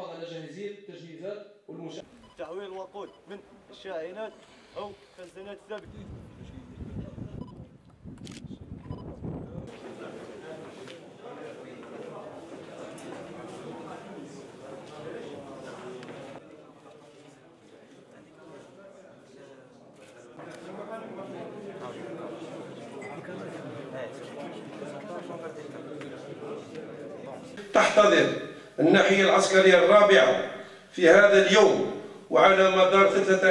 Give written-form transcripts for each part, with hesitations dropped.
الحفاظ على جاهزية التجهيزات والمشاهدة. تحويل الوقود من الشاحنات أو خزانات ثابتة. تحتضن الناحية العسكرية الرابعة في هذا اليوم وعلى مدار 3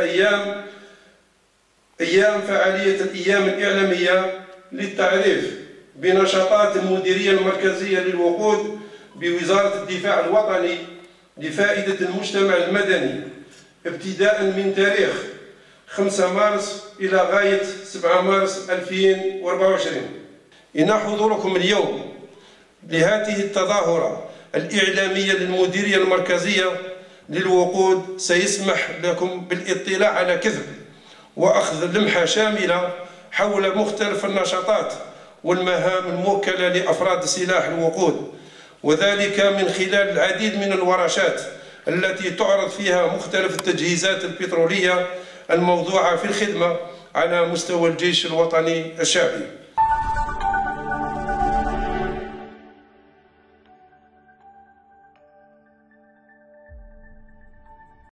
أيام فعالية الأيام الإعلامية للتعريف بنشاطات المديرية المركزية للوقود بوزارة الدفاع الوطني لفائدة المجتمع المدني ابتداء من تاريخ 5 مارس إلى غاية 7 مارس 2024. إن حضوركم اليوم لهذه التظاهرة الإعلامية للمديرية المركزية للوقود سيسمح لكم بالاطلاع على كذب وأخذ لمحة شاملة حول مختلف النشاطات والمهام الموكلة لأفراد سلاح الوقود، وذلك من خلال العديد من الورشات التي تعرض فيها مختلف التجهيزات البترولية الموضوعة في الخدمة على مستوى الجيش الوطني الشعبي.